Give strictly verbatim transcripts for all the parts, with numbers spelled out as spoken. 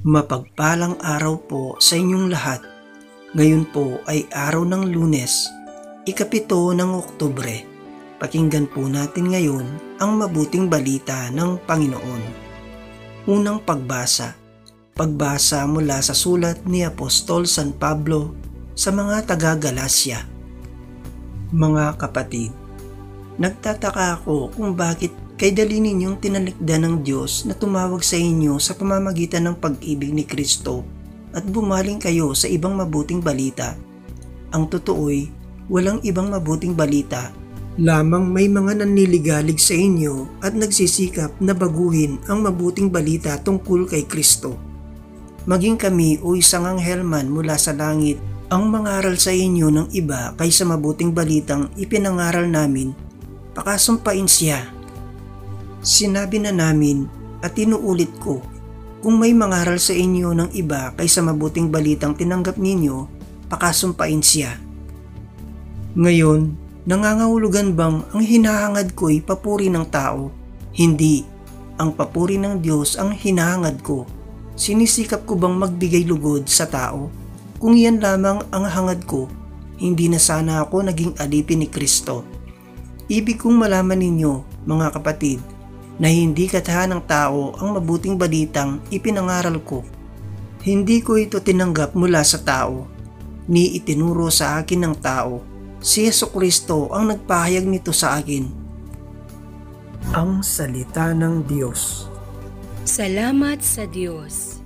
Mapagpalang araw po sa inyong lahat. Ngayon po ay araw ng Lunes, ikapito ng Oktubre. Pakinggan po natin ngayon ang mabuting balita ng Panginoon. Unang pagbasa. Pagbasa mula sa sulat ni Apostol San Pablo sa mga taga-Galasya. Mga kapatid, nagtataka ako kung bakit kay dali ninyong tinalikdan ng Diyos na tumawag sa inyo sa pamamagitan ng pag-ibig ni Kristo at bumaling kayo sa ibang mabuting balita. Ang totoo'y walang ibang mabuting balita, lamang may mga nanliligalig sa inyo at nagsisikap na baguhin ang mabuting balita tungkol kay Kristo. Maging kami o isang anghel man mula sa langit ang mangaral sa inyo ng iba kaysa mabuting balitang ipinangaral namin, pakasumpain siya. Sinabi na namin at inuulit ko, kung may mangaral sa inyo ng iba kaysa mabuting balitang tinanggap ninyo, pakasumpain siya. Ngayon, nangangahulugan bang ang hinahangad ko'y papuri ng tao? Hindi, ang papuri ng Diyos ang hinahangad ko. Sinisikap ko bang magbigay lugod sa tao? Kung iyan lamang ang hangad ko, hindi na sana ako naging alipin ni Kristo. Ibig kong malaman ninyo, mga kapatid, na hindi katahan ng tao ang mabuting balitang ipinangaral ko. Hindi ko ito tinanggap mula sa tao, ni itinuro sa akin ng tao. Si Jesucristo ang nagpahayag nito sa akin. Ang salita ng Diyos. Salamat sa Diyos.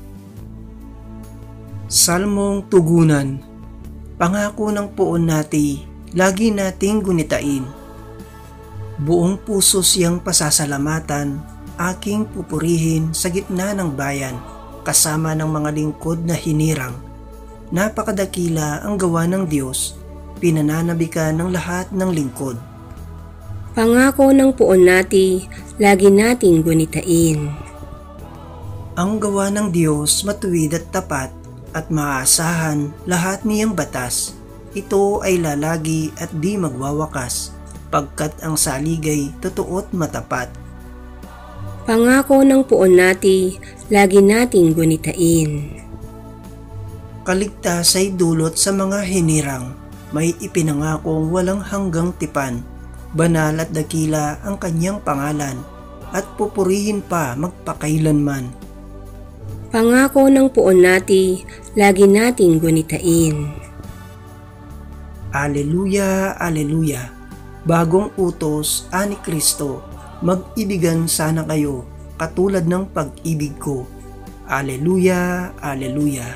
Salmong tugunan. Pangako ng poon nati, lagi nating gunitain. Buong puso siyang pasasalamatan, aking pupurihin sa gitna ng bayan, kasama ng mga lingkod na hinirang. Napakadakila ang gawa ng Diyos, pinananabikan ng lahat ng lingkod. Pangako ng poon nati, lagi nating gunitain. Ang gawa ng Diyos matuwid at tapat at maaasahan lahat niyang batas. Ito ay lalagi at di magwawakas, pagkat ang saligay totoo't matapat. Pangako ng poon nati, lagi nating gunitain. Kaligtas ay dulot sa mga hinirang, may ipinangakong walang hanggang tipan. Banal at dakila ang kanyang pangalan, at pupurihin pa magpakailanman. Pangako ng poon nati, lagi nating gunitain. Aleluya, aleluya. Bagong utos, ani Kristo, mag-ibigan sana kayo, katulad ng pag-ibig ko. Aleluya, aleluya.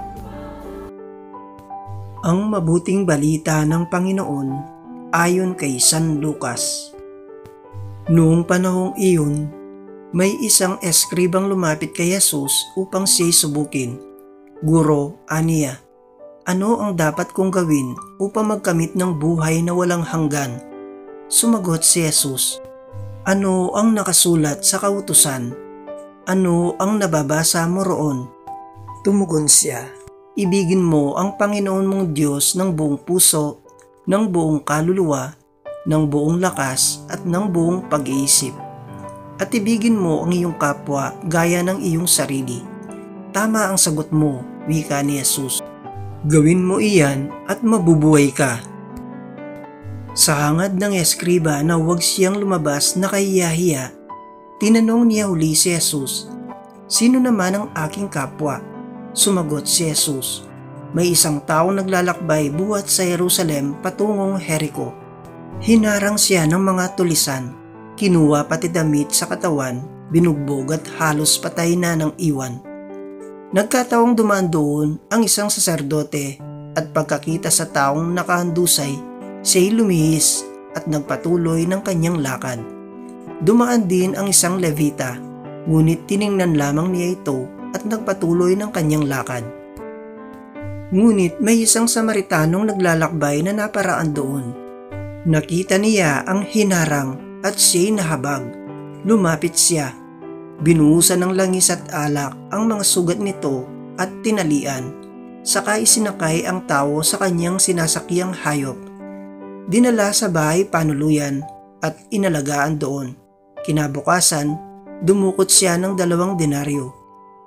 Ang mabuting balita ng Panginoon ayon kay San Lucas. Noong panahong iyon, may isang eskribang lumapit kay Jesus upang siya'y subukin. Guro, aniya, ano ang dapat kong gawin upang magkamit ng buhay na walang hanggan? Sumagot si Jesus, ano ang nakasulat sa kautusan? Ano ang nababasa mo roon? Tumugon siya, ibigin mo ang Panginoon mong Diyos ng buong puso, ng buong kaluluwa, ng buong lakas at ng buong pag-iisip. At ibigin mo ang iyong kapwa gaya ng iyong sarili. Tama ang sagot mo, wika ni Jesus. Gawin mo iyan at mabubuhay ka. Sa hangad ng eskriba na huwag siyang lumabas na kahiyahiya, tinanong niya uli si Jesus, sino naman ang aking kapwa? Sumagot si Jesus, may isang taong naglalakbay buhat sa Jerusalem patungong Jericho. Hinarang siya ng mga tulisan, kinuha pati damit sa katawan, binugbog at halos patay na ng iwan. Nagkataong dumaan doon ang isang saserdote at pagkakita sa taong nakahandusay, siya'y lumihis at nagpatuloy ng kanyang lakad. Dumaan din ang isang Levita, ngunit tiningnan lamang niya ito at nagpatuloy ng kanyang lakad. Ngunit may isang Samaritanong naglalakbay na naparaan doon. Nakita niya ang hinarang at siya'y nahabag. Lumapit siya. Binuhusan ng langis at alak ang mga sugat nito at tinalian. Saka isinakay ang tao sa kanyang sinasakyang hayop. Dinala sa bahay panuluyan at inalagaan doon. Kinabukasan, dumukot siya ng dalawang denaryo.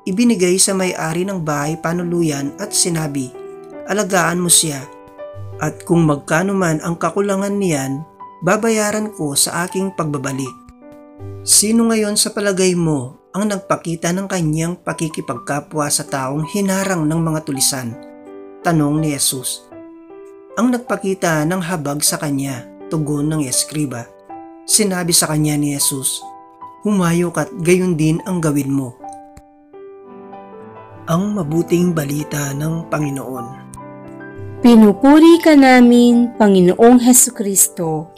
ibinigay sa may-ari ng bahay panuluyan at sinabi, alagaan mo siya, at kung magkano man ang kakulangan niyan, babayaran ko sa aking pagbabalik. Sino ngayon sa palagay mo ang nagpakita ng kanyang pakikipagkapwa sa taong hinarang ng mga tulisan? Tanong ni Jesus. Ang nagpakita ng habag sa kanya, tugon ng eskriba. Sinabi sa kanya ni Jesus, humayo ka't gayon din ang gawin mo. Ang mabuting balita ng Panginoon. Pinupuri ka namin, Panginoong Hesukristo.